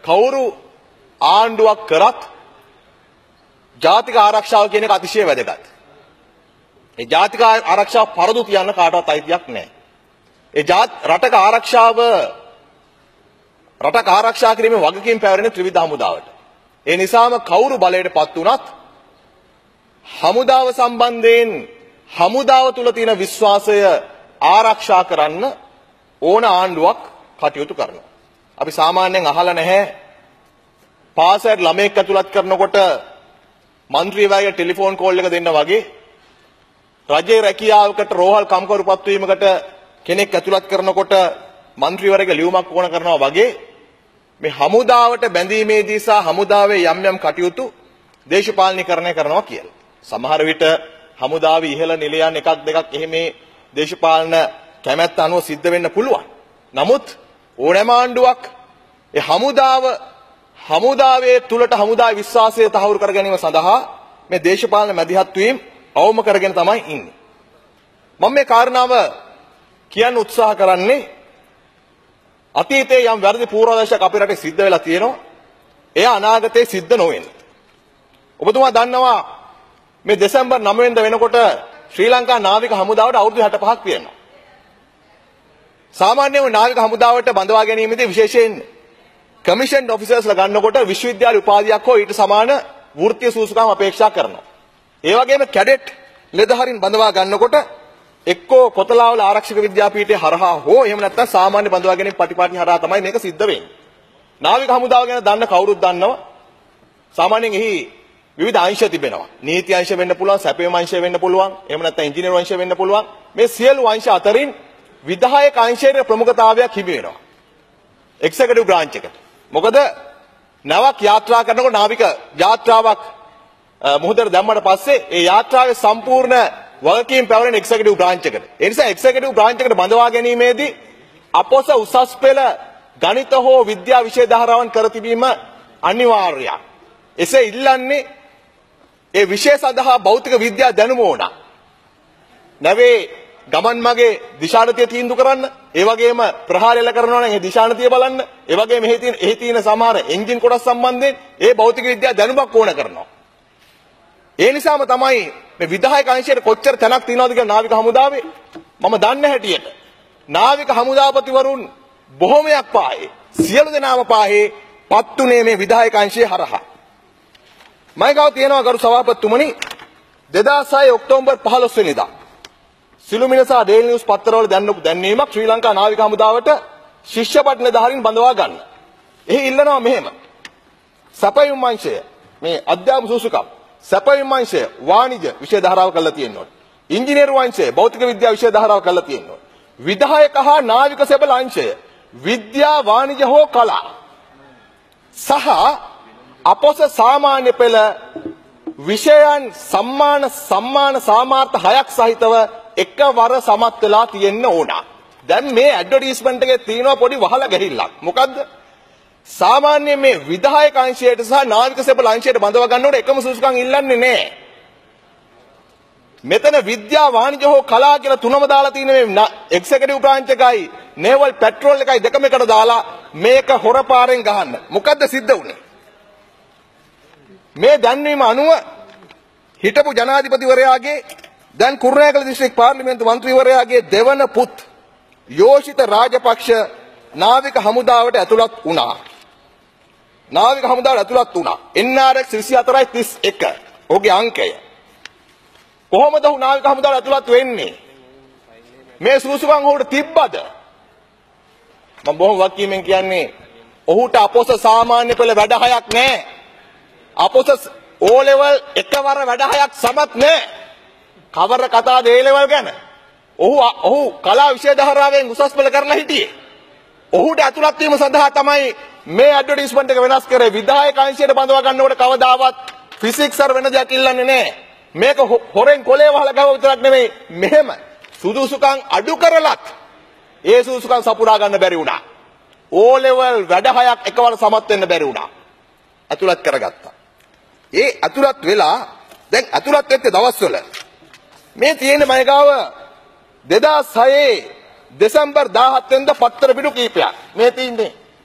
කවුරු ආණ්ඩුවක් කරත් ජාතික ආරක්ෂාව කියන එක අතිශය වැදගත්. ඒ ජාතික ආරක්ෂාව පරදු තියන්න කාටවත් අයිතියක් නැහැ. ඒ රටක ආරක්ෂා කිරීමේ වගකීම් පැවරෙන ත්‍රිවිධ හමුදාවට. ඒ නිසාම කවුරු බලයටපත් වුණත් හමුදාව සම්බන්ධයෙන් හමුදාව තුල තියෙන විශ්වාසය ආරක්ෂා කරන්න ඕන ආණ්ඩුවක් කටයුතු කරනවා. අපි සාමාන්‍යයෙන් අහලා නැහැ පාසල් ළමයෙක් ඇතුළත් කරනකොට മന്ത്രിවරයාගේ ටෙලිෆෝන් කෝල් එක දෙන්න වගේ රජයේ රැකියාවකට රෝහල් කම්කරුපත් වීමකට කෙනෙක් ඇතුළත් කරනකොට മന്ത്രിවරයාගේ ලියුමක් ඕන කරනවා වගේ මේ හමුදාවට බැඳීමේදී සහ හමුදාවේ යම් යම් කටයුතු දේශපාලනීකරණය කරනවා කියලා. සමහර විට හමුදාවේ ඉහළ නිලයන් එකක් දෙකක් එහෙම දේශපාලන කැමැත්ත අනුව සිද්ධ වෙන්න පුළුවන්. නමුත් ඕනෑම ආණ්ඩුවක් ඒ හමුදාවේ තුලට හමුදාවේ විශ්වාසය තහවුරු කර ගැනීම සඳහා මේ දේශපාලන මැදිහත් වීම අවම කරගෙන තමයි ඉන්නේ. මම මේ කාරණාව කියන්න උත්සාහ කරන්නේ අතීතයේ යම් වැරදි පූර්වාදර්ශයක් අපේ රටේ සිද්ධ වෙලා තියෙනවා. එය අනාගතයේ සිද්ධ නොවෙන්න. ඔබතුමා දන්නවා මේ දෙසැම්බර් 9 වෙනිදා වෙනකොට ශ්‍රී ලංකා නාවික හමුදාවට අවුරුදු 65ක් වෙනවා. සාමාන්‍යයෙන් නාවික හමුදාවට බඳවා ගැනීමේදී විශේෂයෙන් කමිෂන්ඩ් ඔෆිසර්ස්ලා ගන්නකොට විශ්වවිද්‍යාල උපාධියක් හෝ ඊට සමාන වෘත්තීය සූසුකම් අපේක්ෂා කරනවා. ඒ වගේම කැඩෙට් ලෙදහරින් බඳවා ගන්නකොට එක්කෝ කොතලාවල ආරක්ෂක විද්‍යාපීඨය හරහා හෝ එහෙම නැත්නම් සාමාන්‍ය බඳවා ගැනීම පටිපාටි හරහා තමයි මේක සිද්ධ වෙන්නේ. නාවික හමුදාව ගැන දන්න කවුරුත් දන්නවා. සාමාන්‍යයෙන් එහි විවිධ අංශ තිබෙනවා. නීති අංශ වෙන්න පුළුවන්, සැපයීම් අංශ වෙන්න පුළුවන්, එහෙම නැත්නම් ඉංජිනේරු අංශ වෙන්න පුළුවන්. මේ සියලු අංශ අතරින් විධායක අංශයේ ප්‍රමුඛතාවයක් හිමි වෙනවා. එක්සිකියුටිව් බ්‍රාන්ච් එකට. මොකද නැවක් යාත්‍රා කරනකොට නාවික යාත්‍රාවක් මොහොතට දැම්මට පස්සේ ඒ යාත්‍රාවේ සම්පූර්ණ වගකීම් පැවරෙන එක්සිකියුටිව් බ්‍රාන්ච් එකට. ඒ නිසා එක්සිකියුටිව් බ්‍රාන්ච් එකට බඳවා ගැනීමේදී අපොස උසස් පෙළ ගණිත හෝ විද්‍යා විෂය ධාරාවන් කර තිබීම අනිවාර්යයි. එසේ ඉල්ලන්නේ ඒ විෂය සඳහා භෞතික විද්‍යා දැනුම ඕන. නැවේ ගමන් මගේ දිශානතිය තීන්දුව කරන්න, ඒ වගේම ප්‍රහාර එල්ල කරනවා නම් ඒ දිශානතිය බලන්න, ඒ වගේම එහි තියෙන සමහර එන්ජින් කොටස් සම්බන්ධයෙන් ඒ භෞතික විද්‍යා දැනුමක් ඕන කරනවා. ඒ නිසාම තමයි මේ විධායක අංශයට කොච්චර තැනක් තියෙනවද කියලා නාවික හමුදාවේ මම දන්න හැටියට නාවික හමුදාපතිවරුන් බොහොමයක් පාහේ සියලු දෙනාම පාහේ පත්තුනේ මේ විධායක අංශයේ හරහා. මම ගාව තියෙනවා ගරු සභාපතිතුමනි 2006 ඔක්තෝබර් 15 වෙනිදා සිළුමිණසා ඩේලි නිවුස් පත්තරවල දැන්වීමක් ශ්‍රී ලංකා නාවික හමුදාවට ශිෂ්‍යපත් නිලධාරීන් බඳවා ගන්න. එහි ඉල්ලනවා මෙහෙම. සැපයුම් අංශය මේ අධ්‍යාපන සූසුකම් සැපයුම් අංශය වාණිජ විෂය ධාරාව කරලා තියෙනවා. ඉංජිනේරු අංශය භෞතික විද්‍යා විෂය ධාරාව කරලා තියෙනවා. විධායක හා නාවික සෙබළ අංශය විද්‍යා වාණිජ හෝ කලා සහ අපොස සාමාන්‍ය පෙළ විෂයන් සම්මාන සාමාර්ථ 6ක් සහිතව එකවර සමත් වෙලා තියෙන්න ඕන. දැන් මේ ඇඩ්වර්ටයිස්මන්ට් එකේ තියෙනවා පොඩි වහලා ගැහිල්ලක්. මොකද්ද? සාමාන්‍යයෙන් මේ විධායක අංශයට සහ නාවික සෙබළ අංශයට බඳව ගන්නකොට එකම සුසුකම් ඉල්ලන්නේ නැහැ. මෙතන විද්‍යා වාණිජ හෝ කලා කියලා තුනම දාලා තියෙන මේ එක්සිකියුටිව් බ්‍රාන්ච් එකයි නේවල් පෙට්‍රෝල් එකයි දෙකම එකට දාලා මේක හොරපාරෙන් ගහන්න. මොකද්ද සිද්ධ වුනේ? මේ දැන්වීම අනුව හිටපු ජනාධිපතිවරයාගේ දැන් කුරුණෑගල දිස්ත්‍රික් පාර්ලිමේන්තු මන්ත්‍රීවරයාගේ දෙවන පුත් යෝෂිත රාජපක්ෂ නාවික හමුදාවට ඇතුළත් වුණා. නාවික හමුදාවට ඇතුළත් වුණා. NRX 2431 ඔහුගේ අංකය. කොහොමද ඔහු නාවික හමුදාවට ඇතුළත් වෙන්නේ? මේ සුසුකම් ඔහුට තිබ්බද? මම බොහොම වක්කීමෙන් කියන්නේ ඔහුට අපොස සාමාන්‍ය පෙළ වැඩ හයක් නැහැ. අපොස O level එකවර වැඩ හයක් සමත් නැහැ. කවර කතාද A level ගැන? ඔහු කලා විෂය ධාරාවෙන් උසස් පෙළ කරලා හිටියේ. ඔහුට ඇතුළත් වීම සඳහා තමයි මේ ඇඩ්වර්ටයිස්මන්ට් එක වෙනස් කරේ. විධායක අංශයට බඳවා ගන්නකොට කවදාවත් ෆිසික්ස් අර වෙන දෙයක් ඉල්ලන්නේ නැහැ. මේක හොරෙන් කොලේ වහලා ගාව විතරක් නෙමෙයි. මෙහෙම සුදුසුකම් අඩු කරලත් ඒ සුදුසුකම් සපුරා ගන්න බැරි වුණා. O level වැඩ හයක් එකවර සමත් වෙන්න බැරි වුණා. ඇතුළත් කරගත්තා. ඒ ඇතුළත් වෙලා දැන් ඇතුළත් වෙච්ච දවස්වල මේ තියෙන මයගාව 2006 දෙසැම්බර් 17 වෙනිදා පත්තර පිටු කීපයක් මේ තියෙන්නේ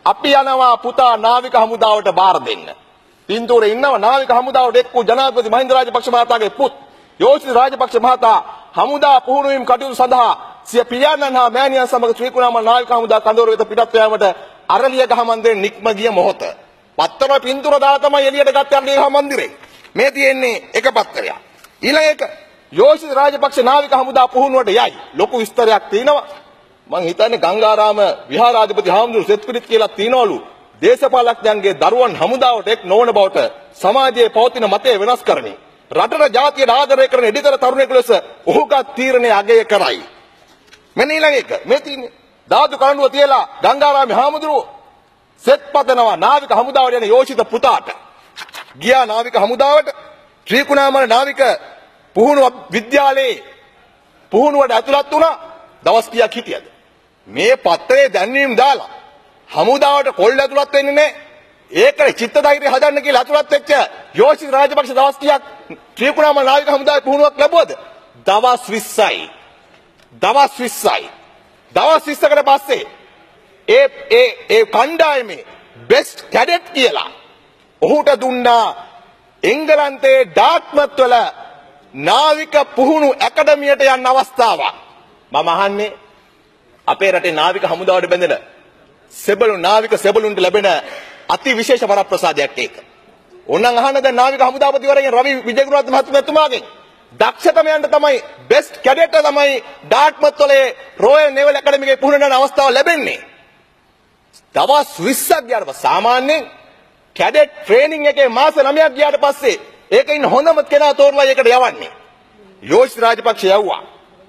අපි යනවා පුතා නාවික හමුදාවට බාර දෙන්න. පින්තූරේ ඉන්නව නාවික හමුදාවට එක්ක ජනාධිපති මහින්ද රාජපක්ෂ මහතාගේ පුත් යෝෂිත රාජපක්ෂ මහතා හමුදා පුහුණුවීම් කටයුතු සඳහා සිය පියාණන් හා මෑණියන් සමග ත්‍රිකුණාමල නාවික හමුදා කඳවුර වෙත පිටත් යාමට අරලියගහ මන්දිරේ නික්ම ගිය මොහොත. පත්තර පින්තූර දාලා තමයි එළියට ගත්තේ අරලියගහ මන්දිරේ. මේ තියෙන්නේ එක පත්තරයක්. ඊළඟ එක යෝෂිත රාජපක්ෂ නාවික හමුදා පුහුණුවට යයි. ලොකු විස්තරයක් තියෙනවා. මං හිතන්නේ ගංගාරාම විහාරාධිපති හාමුදුරු සෙත්පිරිත් කියලා තියනවලු දේශපාලඥයන්ගේ දරුවන් හමුදාවට එක් නොවන බවට සමාජයේ පවතින මතය වෙනස් කරමින් රටට ජාතියට ආදරය කරන එඩිතර තරුණයෙකු ලෙස ඔහුගත් තීරණය අගය කරයි. මෙන්න ඊළඟ එක මේ තියෙන්නේ දාදු කරඬුව තියලා ගංගාරාම හාමුදුරු සෙත් පතනවා නාවික හමුදාවට යන යෝෂිත පුතාට. ගියා නාවික හමුදාවට ත්‍රිකුණාමල නාවික පුහුණුව විද්‍යාලයේ පුහුණුවට ඇතුළත් වුණා. දවස් කීයක් හිටියද? මේ පත්‍රයේ දැන්වීම දාලා හමුදාවට කොල්ල ඇතුළත් වෙන්නේ නැහැ. ඒකේ චිත්ත ධෛර්යය හදන්න කියලා ඇතුළත් වෙච්ච යෝෂිත රාජපක්ෂ දවස් කීයක් ත්‍රිකුණාමල නාවික හමුදාවේ පුහුණුවක් ලැබුවද? දවස් 20යි. දවස් 20යි. දවස් 20කට පස්සේ ඒ කණ්ඩායමේ බෙස්ට් කැඩට් කියලා ඔහුට දුන්නා එංගලන්තයේ ඩාර්ට්මත් වල නාවික පුහුණු ඇකඩමියට යන්න අවස්ථාවක්. මම අහන්නේ අපේ රටේ නාවික හමුදාවට බැඳෙන සෙබළු නාවික සෙබළුන්ට ලැබෙන අති විශේෂ වරප්‍රසාදයක් ඒක. ඕනනම් අහන්න දැන් නාවික හමුදාපතිවරයාගෙන් රවි විජේගුණවර්ධන මහත්මයාගෙන් දක්ෂතමයන්ට තමයි බෙස්ට් කැඩට් තමයි ඩාර්ට්මත් වලේ රොයල් නේවල් ඇකඩමි එකේ පුහුණු කරන අවස්ථාව ලැබෙන්නේ. දවස් 20ක් ගියාට පස්සේ සාමාන්‍යයෙන් කැඩට් ට්‍රේනින් එකේ මාස 9ක් ගියාට පස්සේ ඒකේ ඉන්න හොඳම කෙනා තෝරලා ඒකට යවන්නේ. යෝෂිත රාජපක්ෂ යවුවා.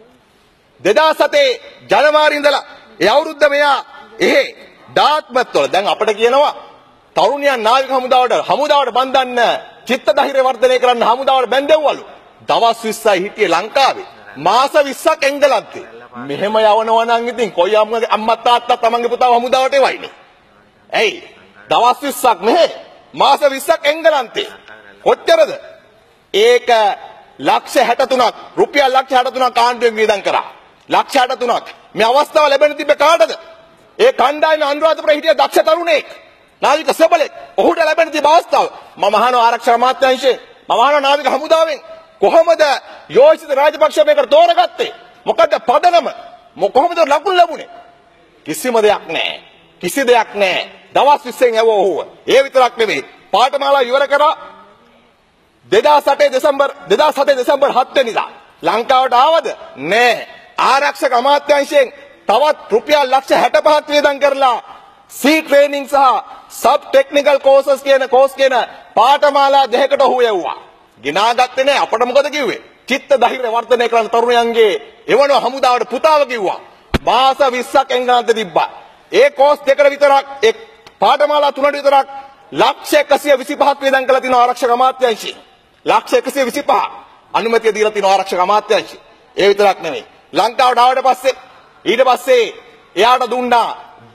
2007 ජනවාරි ඉඳලා ඒ අවුරුද්ද මෙයා එහෙ ඩාර්ට්මත් වල දැන් අපිට කියනවා තරුණියන් නාවික හමුදාවට බඳින්න චිත්ත ධෛර්ය වර්ධනය කරන්න හමුදාවට බැඳෙව්වලු. දවස් 20යි හිටියේ ලංකාවේ. මාස 20ක් එංගලන්තේ. මෙහෙම යවනවා නම් ඉතින් කොයි අම්මා තාත්තා තමන්ගේ පුතාව හමුදාවට එවයිනේ. ඇයි? දවස් 20ක් මෙහෙ මාස 20ක් එංගලන්තේ. කොච්චරද? ඒක ලක්ෂ 63ක් රුපියල් ලක්ෂ 63ක් ආණ්ඩුවෙන් වියදම් කරා. ලක්ෂ 63ක්. මේ අවස්ථාව ලැබෙන්න තිබ්බේ කාටද? ඒ කණ්ඩායමේ අනුරාධපුරේ හිටිය දක්ෂ තරුණයෙක්. නාවික සෙබළෙක්. ඔහුට ලැබෙන්න තිබ්බ අවස්ථාව. මම අහනවා ආරක්ෂක අමාත්‍යාංශයෙන්. මම අහනවා නාවික හමුදාවෙන් කොහොමද යෝෂිත රාජපක්ෂ මේකට තෝරගත්තේ? මොකද පදනම? කොහොමද ලකුණු ලැබුණේ? කිසිම දෙයක් නැහැ. කිසි දෙයක් නැහැ. දවස් 20න් යවුවා ඔහුව. ඒ විතරක් නෙවෙයි. පාඨමාලා ඉවර කරා 2007 දෙසැම්බර් 7 වෙනිදා ලංකාවට ආවද? නෑ. ආරක්ෂක අමාත්‍යාංශයෙන් තවත් රුපියල් ලක්ෂ 65ක් වියදම් කරලා සී ට්‍රේනින් සහ සබ් ටෙක්නිකල් කෝසස් කියන පාඨමාලා දෙකකට ඔහු යවුවා. ගිනාගත්තේ නෑ. අපට මොකද කිව්වේ? චිත්ත ධෛර්ය වර්ධනය කරන තරුණයන්ගේ එවන හමුදාවට පුතාව කිව්වා. මාස 20ක් එංගලන්තේ තිබ්බා. ඒ කෝස් දෙකට විතරක් ඒ පාඨමාලා තුනට විතරක් ලක්ෂ 125ක් වියදම් කළා තියෙනවා ආරක්ෂක අමාත්‍යාංශයෙන්. ලක්ෂ 125 අනුමැතිය දීලා තියෙනවා ආරක්ෂක අමාත්‍යාංශය. ඒ විතරක් නෙමෙයි. ලංකාවට ආවට පස්සේ ඊට පස්සේ එයාට දුන්නා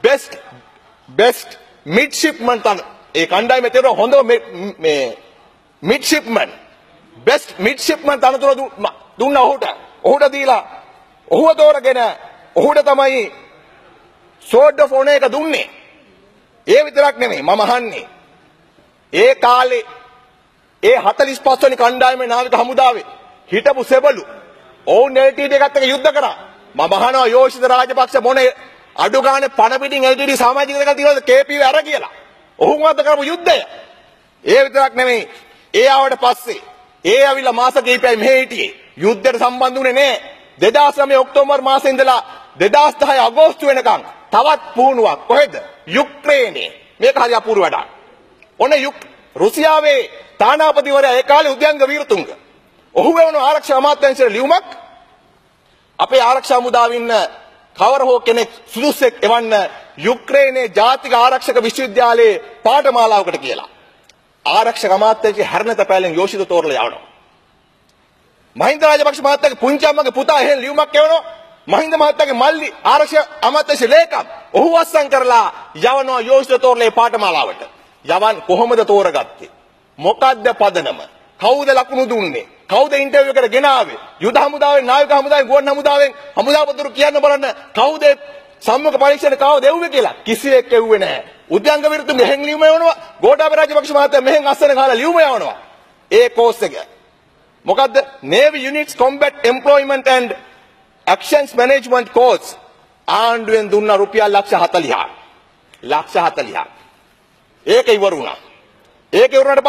බෙස්ට් මිඩ්ෂිප්මන් තන. ඒ කණ්ඩායමේ තියෙන හොඳම මේ මිඩ්ෂිප්මන් බෙස්ට් මිඩ්ෂිප්මන් තනතුර දුන්නා ඔහුට. ඔහුට දීලා ඔහුව තෝරගෙන ඔහුට තමයි සෝඩ් ඔෆ් ඕනර් එක දුන්නේ. ඒ විතරක් නෙමෙයි මම අහන්නේ. ඒ කාලේ ඒ 45 වෙනි කණ්ඩායමේ නාවික හමුදාවේ හිටපු සෙබළු ඔවුන් LTT එකත් එක්ක යුද්ධ කරා. මම අහනවා යෝෂිත රාජපක්ෂ මොනේ අඩු ගානේ පණ පිටින් LTT සමාජික දෙකක් තියනවාද KPV අර කියලා. ඔහුන් අත කරපු යුද්ධය. ඒ විතරක් නෙමෙයි. ඒ ආවට පස්සේ ඒ ඇවිල්ලා මාස කිහිපයයි මෙහෙ හිටියේ. යුද්ධයට සම්බන්ධ වුණේ නැහැ. 2009 ඔක්තෝබර් මාසේ ඉඳලා 2010 අගෝස්තු වෙනකන් තවත් පුහුණුවක් කොහෙද? යුක්‍රේනයේ. මේක හරි අපූර්ව වැඩක්. ඔන්න රුසියාවේ තානාපතිවරයා ඒ කාලේ උද්‍යංග වීරතුංග. ඔහු වෙන ආරක්ෂක අමාත්‍යාංශයේ ලියුමක් අපේ ආරක්ෂා හමුදාවේ ඉන්න කවර හෝ කෙනෙක් සුදුස්සෙක් එවන්න යුක්‍රේනයේ ජාතික ආරක්ෂක විශ්වවිද්‍යාලයේ පාඨමාලාවකට කියලා. ආරක්ෂක අමාත්‍යාංශයේ හැරණත පැලෙන් යෝෂිත තෝරලා යවනවා. මහින්ද රාජපක්ෂ මහත්තයාගේ පුංචි අම්මගේ පුතා එහෙන් ලියුමක් එවනවා. මහින්ද මහත්තයාගේ මල්ලි ආරක්ෂක අමාත්‍යාංශයේ ලේකම් ඔහු අස්සම් කරලා යවනවා යෝෂිත තෝරලා පාඨමාලාවට. යවන් කොහොමද තෝරගත්තේ? මොකද්ද පදනම? කවුද ලකුණු දුන්නේ? කවුද ඉන්ටර්වියු එකට ගෙනාවේ? යුද හමුදාවෙන් නාවික හමුදාවෙන් ගුවන් හමුදාවෙන් හමුදාපතිවරු කියන්න බලන්න කවුද සම්මුඛ පරීක්ෂණ කවුද එව්වේ කියලා කිසිවෙක් එව්වේ නැහැ. උද්‍යංග විරුතුන්ගේ මෙහෙන් ලියුම යවනවා. ගෝඨාභය රාජපක්ෂ මහත්තයා මෙහෙන් අස්සන ගහලා ලියුම යවනවා. ඒ කෝස් එක. මොකද්ද? Navy Units Combat Employment and Actions Management Course. ආණ්ඩුවෙන් දුන්න රුපියල් ලක්ෂ 40ක්. ලක්ෂ 40ක්. ඒක ඉවර වුණා. ඒක ඉවරනට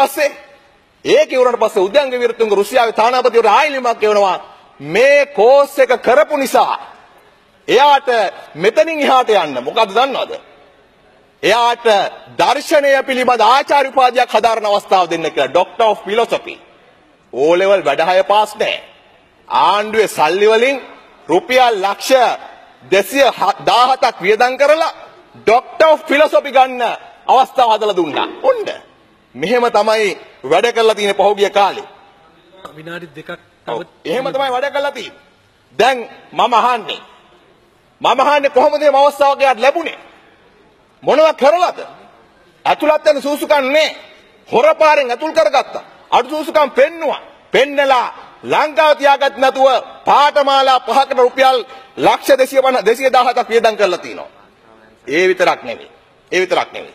පස්සේ උද්‍යංග විරුතුන්ගේ රුසියාවේ තානාපතිවරු ආයිලිමක් කියනවා මේ කෝස් එක කරපු නිසා එයාට මෙතනින් එහාට යන්න මොකද්ද දන්නවද? එයාට දර්ශනය පිළිබඳ ආචාර්ය උපාධියක් හදාරන අවස්ථාව දෙන්න කියලා doctor of philosophy. O level වැඩ හය පාස් නැහැ. ආණ්ඩුවේ සල්ලි වලින් රුපියල් ලක්ෂ 217ක් වියදම් කරලා ඩොක්ටර් ඔෆ් ෆිලොසොෆි ගන්න අවස්ථාව හදලා දුන්නා. ඔන්න මෙහෙම තමයි වැඩ කරලා තියෙන පහුගිය කාලේ. විනාඩි දෙකක් එහෙම තමයි වැඩ කරලා තියෙන්නේ. දැන් මම අහන්නේ කොහොමද මේ අවස්ථාවක් යාට ලැබුණේ? මොනවා කරලාද? අතුලත් යන සූසුකම් නේ. හොරපාරෙන් අතුල් කරගත්තා. අඩු සූසුකම් පෙන්නුවා. පෙන්නලා ලංකාව තියාගත් නැතුව පාඨමාලා 5කට රුපියල් ලක්ෂ 217ක් වියදම් කරලා තිනවා. ඒ විතරක් නෙවෙයි.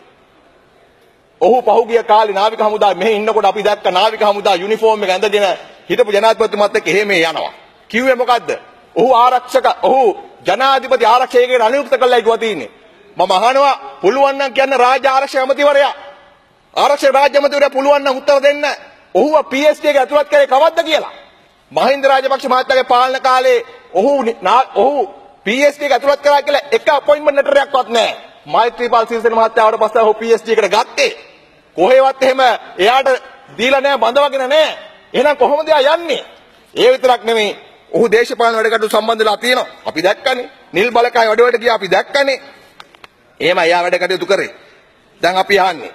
ඔහු පහුගිය කාලේ නාවික හමුදාවේ මෙහි ඉන්නකොට අපි දැක්ක නාවික හමුදා යුනිෆෝම් එක ඇඳගෙන හිටපු ජනාධිපතිතුමත් එක්ක එහෙම යනවා. කිව්වේ මොකද්ද? ඔහු ජනාධිපති ආරක්ෂකයෙකුට අනුයුක්ත කළා ඉක්වා තියෙන්නේ. මම අහනවා පුළුවන් නම් කියන්න රාජ්‍ය ආරක්ෂක ඇමතිවරයා. ආරක්ෂක රාජ්‍ය ඇමතිවරයා පුළුවන් නම් උත්තර දෙන්න. ඔහුව PST එක ඇතුළත් කරේ කවද්ද කියලා. මහින්ද රාජපක්ෂ මහත්තයාගේ පාලන කාලේ ඔහු PST එක ඇතුළත් කරා කියලා එක අපොයින්ට්මන්ට් ලෙටරයක්වත් නැහැ. මෛත්‍රීපාල සිරිසේන මහත්තයාට පස්සේ ඔහු PST එකට ගත්තේ. කොහෙවත් එහෙම එයාට දීලා නැහැ බඳවගෙන නැහැ. එහෙනම් කොහොමද එයා යන්නේ? ඒ විතරක් නෙමෙයි. ඔහු දේශපාලන වැඩ කටයුතු සම්බන්ධ වෙලා තියෙනවා. අපි දැක්කනේ. නිල් බලකාය වැඩවලට ගියා අපි දැක්කනේ. එහෙම එයා වැඩ කටයුතු කරේ. දැන් අපි අහන්නේ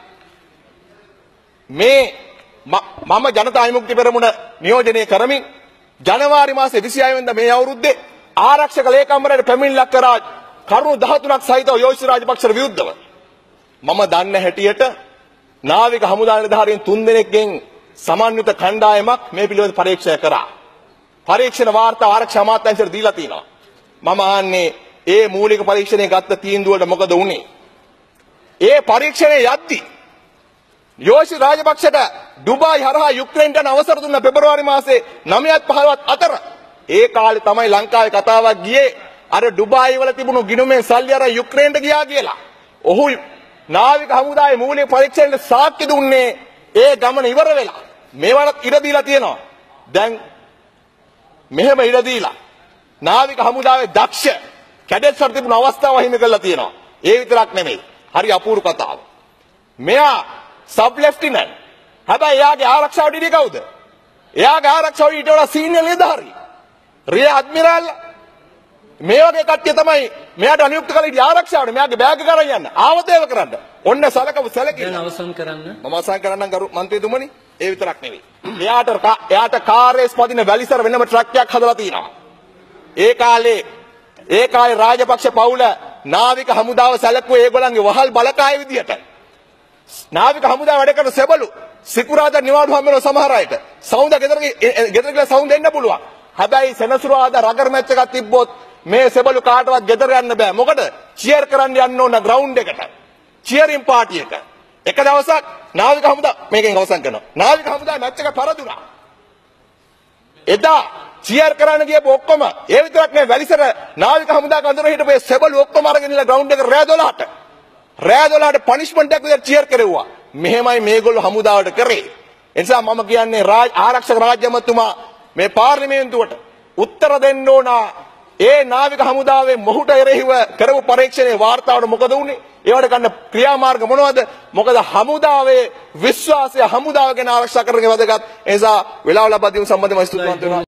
මේ මම ජනතා විමුක්ති පෙරමුණ නියෝජනය කරමින් ජනවාරි මාසේ 26 වෙනිදා මේ අවුරුද්දේ ආරක්ෂක ලේකම්වරයාට පැමිණිල්ලක් කරා කරුණු 13ක් සහිතව යෝෂි රාජපක්ෂට විරුද්ධව. මම දන්න හැටියට නාවික හමුදා නිලධාරීන් 3 දෙනෙක්ගෙන් සමන්විත කණ්ඩායමක් මේ පිළිබඳ පරීක්ෂා කරා. පරීක්ෂණ වාර්තා ආරක්ෂා අමාත්‍යාංශයට දීලා තිනවා. මම අහන්නේ ඒ මූලික පරීක්ෂණය ගත්ත තීන්දුවට මොකද වුනේ? ඒ පරීක්ෂණය යද්දී යෝෂි රාජපක්ෂට ඩුබායි හරහා යුක්‍රේනට යන අවසර දුන්න පෙබරවාරි මාසේ 9ත් 15ත් අතර ඒ කාලේ තමයි ලංකාවේ කතාවක් ගියේ අර ඩුබායි වල තිබුණු ගිණුමෙන් සල්ලි අරන් යුක්‍රේනට ගියා කියලා. ඔහු නාවික හමුදාවේ මූලික පරීක්ෂණයට සාක්ෂි දුන්නේ ඒ ගමන ඉවර වෙලා. මේවට ඉර දීලා තියෙනවා. දැන් මෙහෙම ඉර දීලා නාවික හමුදාවේ දක්ෂ කැඩෙට්ස්ලා තිබුණු අවස්ථාව හිමි කරලා තියෙනවා. ඒ විතරක් නෙමෙයි. හරි අපූර්ව කතාව. මෙයා සබ් ලෙෆ්ටිනන්ට්. හැබැයි එයාගේ ආරක්ෂාවට ඉන්නේ කවුද? එයාගේ ආරක්ෂාවට ඊට වඩා සීනියර් නිලධාරී. රිය ඇඩ්මිරාල් මේ වගේ කට්ටිය තමයි මෙයාට අනියුක්ත කරලා ඉන්නේ ආරක්ෂාවට. මෙයාගේ බෑග් එක අරන් යන්න. ආවදේව කරන්න. ඔන්න සැලකිලි. දැන් අවසන් කරන්න. මම අවසන් කරන්නම් ගරු මන්ත්‍රීතුමනි. ඒ විතරක් නෙවෙයි. එයාට කාර්යස් පදින වැලිසර වෙනම ට්‍රක් එකක් හදලා තිනවා. ඒ කාලේ රාජපක්ෂ පවුල නාවික හමුදාව සැලකුවේ ඒගොල්ලන්ගේ වහල් බලකාය විදියට. නාවික හමුදාව වැඩ කරන සෙබළු සිකුරාදා නිවාඩු හම්බ වෙන සමහර අයට සවුන්ද ගෙදර ගිහලා සවුන්ද එන්න පුළුවන්. හැබැයි සෙනසුරාදා රගර් මැච් එකක් තිබ්බොත් මේ සෙබළු කාටවත් ගෙදර යන්න බෑ. මොකද චියර් කරන්න යන්න ඕන ග්‍රවුන්ඩ් එකට. චියරින් පාටි එක. එක දවසක් නාවික හමුදා මේකෙන් අවසන් කරනවා. නාවික හමුදාවේ මැච් එක පරදුනා. එදා චියර් කරන්න ගියපු ඔක්කොම ඒ විතරක් නෙවෙයි වැලිසර නාවික හමුදා කඳුර හිටපු සෙබළු ඔක්කොම අරගෙන ඉන්න ග්‍රවුන්ඩ් එකට රෑ 12ට පනිෂ්මන්ට් එකක් විතර චියර් කෙරෙව්වා. මෙහෙමයි මේගොල්ලෝ හමුදාවට කරේ. ඒ නිසා මම කියන්නේ ආරක්ෂක රාජ්‍ය ඇමතුමා මේ පාර්ලිමේන්තුවට උත්තර දෙන්න ඕන. ඒ නාවික හමුදාවේ මොහුට එරෙහිව කරපු පරීක්ෂණයේ වාර්තාවට මොකද වුනේ? ඒවට ගන්න ක්‍රියාමාර්ග මොනවද? මොකද හමුදාවේ විශ්වාසය හමුදාව ගැන ආරක්ෂා කරන එක වැදගත්. ඒ නිසා වෙලාව ලබා දීම සම්බන්ධව ස්තුතිවන්ත වෙනවා.